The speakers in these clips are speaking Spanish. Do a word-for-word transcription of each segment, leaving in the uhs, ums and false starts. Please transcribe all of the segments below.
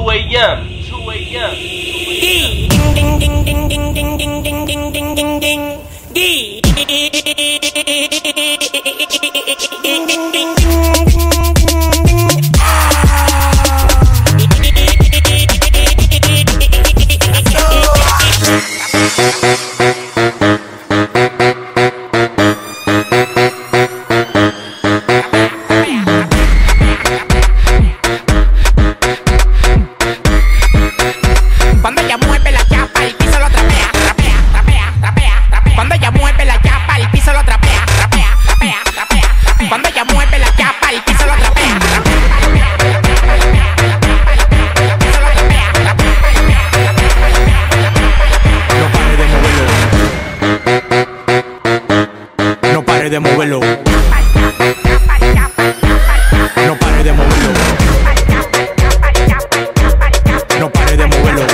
two a m two a m Ding ding ding ding ding ding ding ding ding ding ding ding. Ding ding ding ding ding. De moverlo. No pare de moverlo. No pare de moverlo.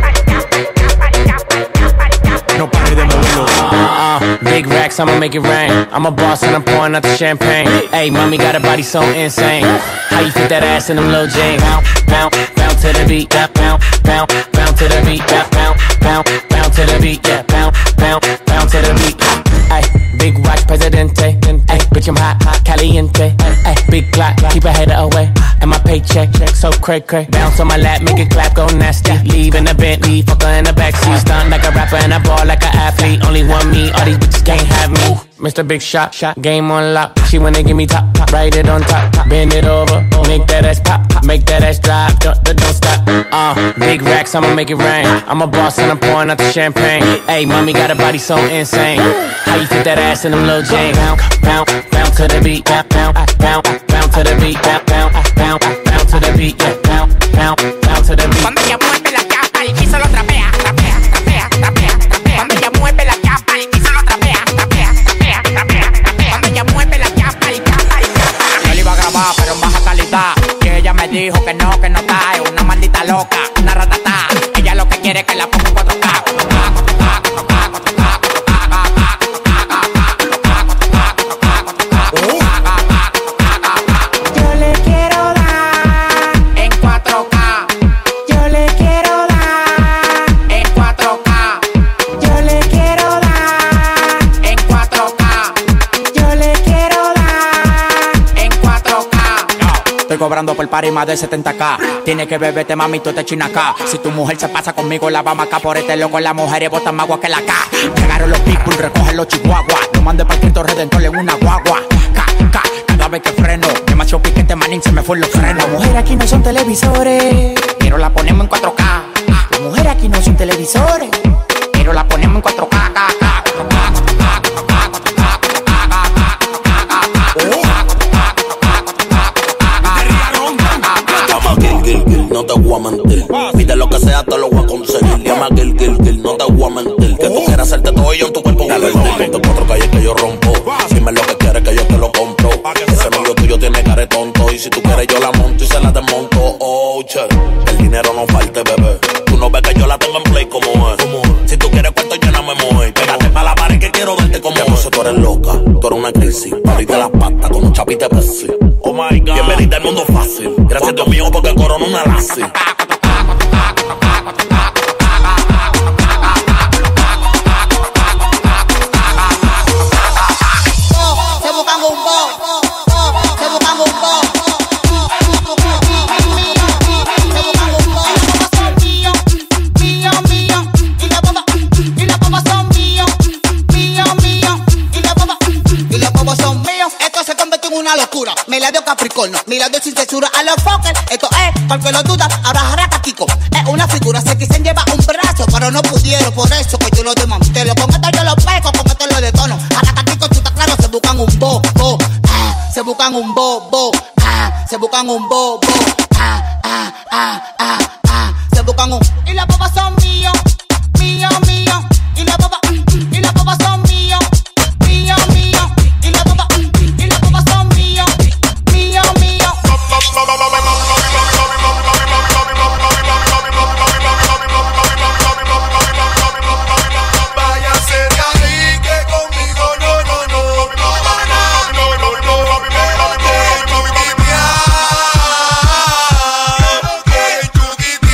No pare de moverlo. Uh, big racks, I'ma make it rain. I'm a boss and I'm pouring out the champagne. Hey, mommy got a body so insane. How you fit that ass in them little jeans? Bounce, bounce, bounce to the beat. Yeah, bounce, bounce, bounce to the beat. Yeah, bounce, bounce, bounce to the beat. Yeah, bounce, bounce, bounce to the beat. Ay, big watch, presidente. Ay, bitch, I'm hot, hot, caliente. Ay, big clock, keep a hater away. And my paycheck, so cray cray. Bounce on my lap, make it clap, go nasty. Leave in the Bentley, fucker in the backseat. Stunt like a rapper and I ball like an athlete. Only one me, all these bitches can't have me. Mister Big Shot, shot, game on lock. She wanna give me top, top, write it on top, top. Bend it over, make that ass pop, pop. Make that ass drop, don't, don't, don't stop. Uh, big racks, I'ma make it rain. I'm a boss and I'm pouring out the champagne. Hey, mommy got a body so insane. How you fit that ass in them little jeans? Bounce, bounce, bounce to the beat. Bounce, bounce, bounce, bounce to the beat. Bounce, bounce, bounce, bounce to the beat. Yeah, bounce, bounce, bounce to the beat. Cuando ella mueve la chapa, el piso lo trapea, trapea, trapea, trapea, trapea. Cuando ella mueve la chapa, el piso lo trapea, trapea, trapea, trapea, trapea. Cuando ella mueve la chapa, el chapa, el chapa. Yo le iba a grabar, pero en baja calidad. Que ella me dijo que no, que no está. Es una maldita loca, una ratata. Ella lo que quiere es que la ponga en cuatro K. Estoy cobrando por party más de setenta K. Tiene que beberte, mami, tú te china acá. Si tu mujer se pasa conmigo, la vamos acá. Por este loco, las mujeres botan más agua que la K. Llegaron los pitbull, recogen los chihuahuas. No mande para Cristo Redentor en una guagua. K, K, cada vez que freno. Demasiado piquete, manín, se me fue los frenos. Las mujeres aquí no son televisores, pero la ponemos en cuatro K. Las mujeres aquí no son televisores, pero la ponemos en cuatro K. K, K. No te voy a mentir, pide lo que sea, te lo voy a conseguir. Llama Gil, Gil, Gil, no te voy a mentir. Que tú quieras hacerte todo ello en tu cuerpo. Dale, dale, de cuatro calles que yo rompo. Dime lo que quieres que yo te lo compro. Ese novio tuyo tiene cara de tonto. Y si tú quieres yo la monto y se la desmonto. Oh, che, el dinero no falte, bebé. Tú no ves que yo la tengo en play como es. Si tú quieres cuarto yo no me muevo. Pégate pa' la pared que quiero verte como es. Tú eres loca, tú eres una crisis. Abrirte las patas con un chapite Pepsi. Oh my God, bienvenida al mundo fácil. Gracias a Dios mío porque corona una lassi. Me la dio Capricornio, me la dio sin censura a los fuckers. Esto es, porque lo dudas, ahora jarata Kiko. Es una figura, se quisen llevar un brazo, pero no pudieron, por eso que yo lo desmantelo. Con esto yo lo pego, con esto lo detono. Jarata Kiko, chuta claro, se buscan un bobo. Ah, se buscan un bobo. Ah, se buscan un bobo. Ah, ah, ah, ah, ah. Se buscan un... Y las bobas son míos, míos, míos. Y las bobas, y las bobas son míos, míos, míos. Y las bobas, y las bobas son míos, míos, míos. Váyase de ahí que conmigo no, no, no. Que Chucky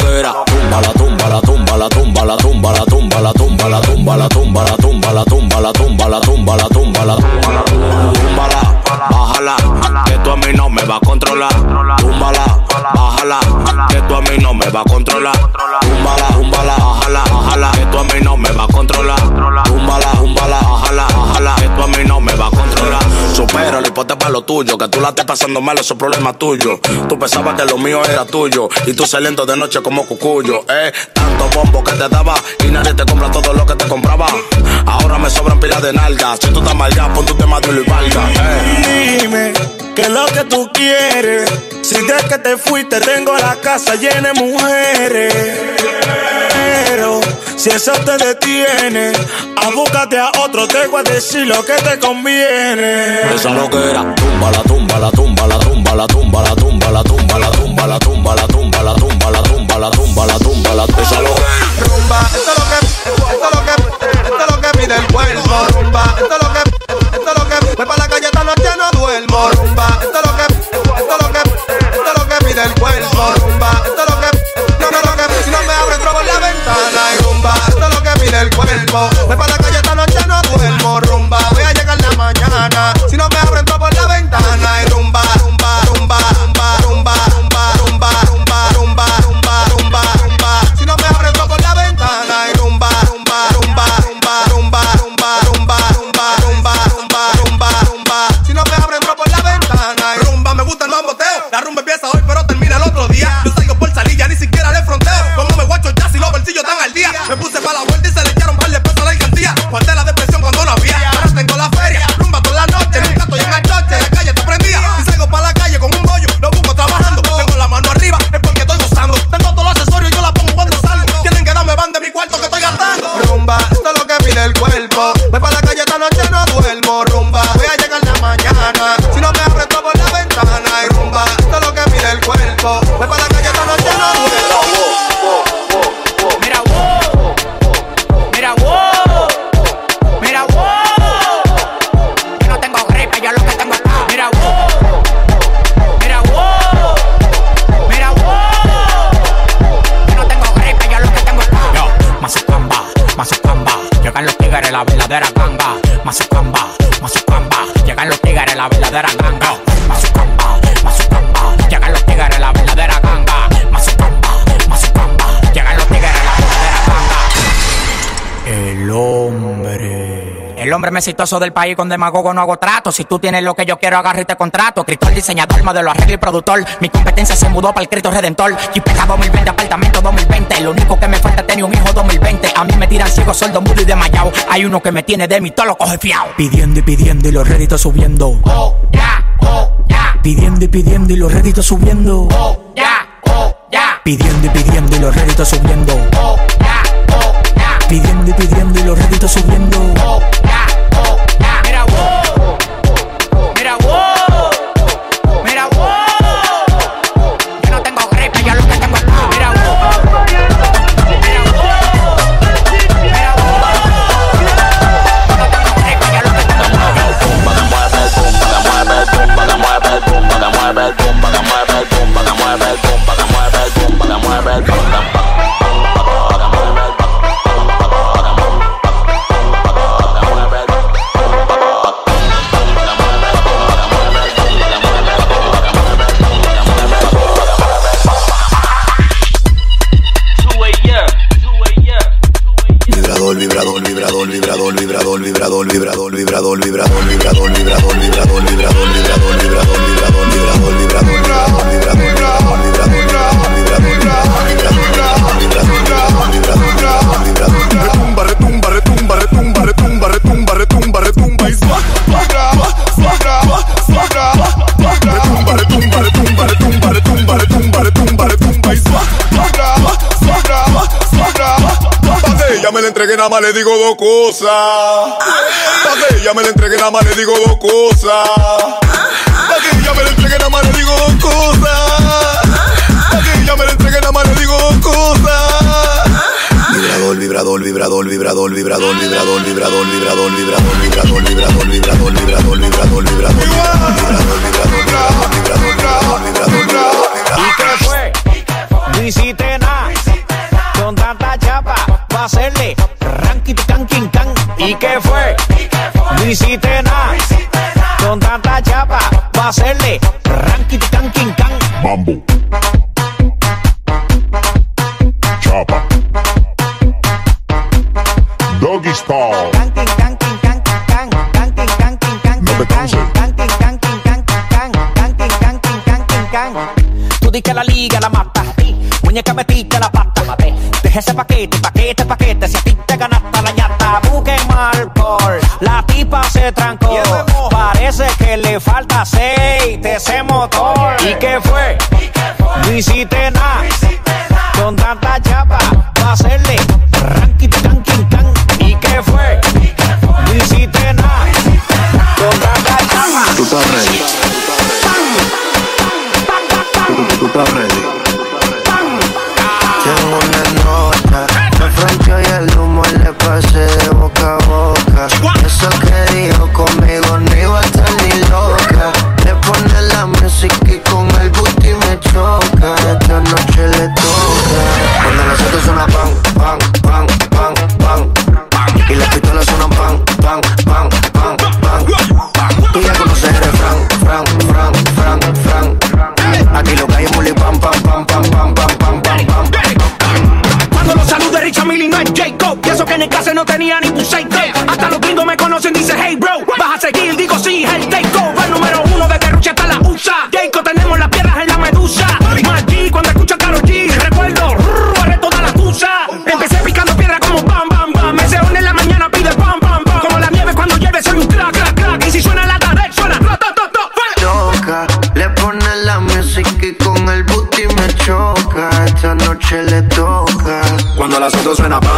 loquera. Tumba la tumba la tumba la tumba la tumba la tumba la tumba la tumba la tumba la tumba la tumba la tumba la tumba la tumba la túmbala, bájala, que tú a mí no me va a controlar. Túmbala, bájala, que tú a mí no me va a controlar. Túmbala, túmbala, bájala, bájala, que tú a mí no me va a controlar. Túmbala, túmbala, bájala, bájala, que tú a mí no me va a controlar. Supera el hipote para lo tuyo, que tú la estés pasando mal, eso es problema tuyo. Tú pensabas que lo mío era tuyo y tú saliendo de noche como cucuyo, eh. Tanto bombo que te daba y nadie te compra todo lo que te compraba. Ahora me sobran pilas de nalgas. Si tú estás malgado, pon tu tema de y valga, eh. Dime qué es lo que tú quieres. Si desde que te fuiste tengo la casa llena de mujeres. Pero si eso te detiene, a búscate a otro, te voy a decir lo que te conviene. Esa loquera, tumba la tumba la tumba la tumba la tumba la tumba la tumba la tumba la tumba la tumba la tumba la tumba la tumba la tumba la esa loquera. Rumba, esto es lo que, esto es lo que, esto es lo que pide el cuerpo. Rumba, esto es lo que, esto es lo que, voy pa' la calle esta noche no duermo. Rumba, esto es lo que, esto es lo que, esto es lo que pide el cuerpo. Rumba, esto es lo que, no, no, lo que, si no me abre entro por la ventana. Y rumba, esto es lo que pide el cuerpo. Voy pa' la calle esta noche no duermo. Rumba, voy a llegar la mañana. Si no me abre entro por la ventana. Y rumba, rumba, rumba, rumba, rumba, rumba, rumba, rumba, rumba, rumba, rumba, rumba. Si no me abre entro por la ventana. Y rumba, rumba, rumba, rumba, rumba, rumba, rumba, rumba, rumba, rumba, rumba, rumba. Si no me abre entro por la ventana. Y rumba, me gusta el mamboteo. La rumba empieza hoy pero termina el otro día. Yo salgo por salir, ya ni siquiera le fronteo. Como me guacho ya si los bolsillos están al día. Me puse pa' la vuelta y se le echaron par de pesos a la alcaldía. Guardé la depresión cuando no había. Ahora tengo la feria, rumba toda la noche. Nunca estoy en el choche, la calle te prendía. Y salgo pa' la calle con un bollo, lo busco trabajando. Tengo la mano arriba, es porque estoy gozando. Tengo todos los accesorios y yo la pongo cuando salgo. Tienen que darme van de mi cuarto que estoy gastando. Rumba, esto es lo que pide el cuerpo. Voy pa' la calle esta noche no duermo. Rumba, voy a llegar la mañana. Si no me abre todo por la ventana. Y rumba, esto es lo que pide el cuerpo. Voy pa' la calle esta noche no duermo. Mira, wow. Mira, wow. Mira, wow. Yo no tengo gripe, yo lo que tengo es acá. Mira, wow. Mira, wow. Mira, wow. Yo no tengo gripe, yo lo que tengo es acá. Yo, Mazucamba, Mazucamba. Llegan los tigres, la verdadera ganga. Mazucamba, Mazucamba. Llegan los tigres, la verdadera ganga. Mazucamba, Mazucamba. Llegan los tigres, la verdadera ganga. Mazucamba, Mazucamba. Llegan los tigres, la verdadera ganga. El hombre. El hombre más exitoso del país, con demagogo no hago trato. Si tú tienes lo que yo quiero, agarra y te contrato. Cristóbal, diseñador, modelo, arreglo y productor. Mi competencia se mudó para el Cristo Redentor. Jipeta dos mil veinte, apartamento dos mil veinte. Lo único que me falta es tener un hijo dos mil veinte. A mí me tiran ciego, sordo, mudo y desmayado. Hay uno que me tiene de mí, todo lo coge fiao. Pidiendo y pidiendo y los réditos subiendo. Oh, ya, oh, ya. Pidiendo y pidiendo y los réditos subiendo. Oh, ya, oh, ya. Pidiendo y pidiendo y los réditos subiendo. Oh, ya, oh, ya. Pidiendo y pidiendo y los réditos subiendo. Oh, ya, oh, ya. Mira, wow. Mira, wow. Mira, wow. Yo no tengo gripe, yo lo que tengo es acá. Mira, wow. Mira, wow. Mira, wow. Yo no tengo gripe, yo lo que tengo es acá. Tumba que mueve, tumba que mueve, tumba que mueve, tumba que mueve, tumba que mueve, tumba que mueve, tumba que mueve, tumba que mueve, tumba que mueve. Vibrador, vibrador, vibrador, vibrador, vibrador, vibrador, vibrador, vibrador, vibrador, vibrador, vibrador, vibrador, vibrador, vibrador, vibrador, vibrador, vibrador, vibrador, vibrador, retumba, retumba, retumba, retumba, retumba, retumba, retumba, retumba y suá, retumba, retumba, retumba, retumba, retumba, retumba, retumba, retumba y suá, pa' que ella me la entregue nada más le digo dos cosas. Pa' que ella me la entregue nada más le digo dos cosas. Pa' que ella me la entregue nada más le digo dos cosas. Pa' que ella me la entregue nada más le digo dos cosas. Vibrador, vibrador, vibrador, vibrador, vibrador, vibrador, vibrador, vibrador, vibrador, vibrador, vibrador, vibrador, vibrador, vibrador, vibrador, vibrador, vibrador, ¿Y qué fue? No hiciste nada. pa' hacerle ranking can king can. ¿Y qué fue? No hiciste nada. Con tanta chapa pa' hacerle ranking can king can. Mambo. Chapa. Doggy style. No te canses. Tú di que la liga la mata. Muñeca metiste la pata. Deja ese paquete, paquete, paquete. Si a ti te ganaste la ñata. Busque mal por la tipa se trancó. Parece que le falta aceite ese motor. ¿Y qué fue? No hiciste nada. Con tanta chapa pa' hacerle ranking can king can. ¿Y qué fue? No hiciste nada. Con tanta chapa. Tú estás ready. Tú, tú estás ready. Tengo una nota, me fronteó y el humo le pasé de boca a boca. Eso que dijo conmigo no iba a estar ni loca. Le pone la música y con el booty me choca. Esta noche le toca. Cuando las autos suenan pan, pan, pan, pan, pan, pan. Y las pistolas suenan pan, pan, pan, pan, pan. Tú ya conoces el refrán, fran, fran, fran, fran. Aquí lo que hay es muli pam, pam, pam, pam, pam, pam, pam, pam, pam. Cuando los salude Richard Mille no es Jacob. Y eso que en el clase no tenía ni un seis. Hasta los gringos me conocen, dice hey bro. Vas a seguir, digo sí, el takeover. Número uno de Perruche hasta la U S A. Jacob, tenemos las piedras en la medusa. Más G cuando escucha Karol G. Recuerdo, borré toda la tusa. Empecé picando piedra como bam, bam, bam. Me seón en la mañana pide pam, pam, pam. Como la nieve cuando llueve soy un crack, crack, crack. Y si suena la tarde, suena to, to, to, to. Loca, le pone la música y con el booty me choca. Esta noche le toca. Cuando las autos suenan pan,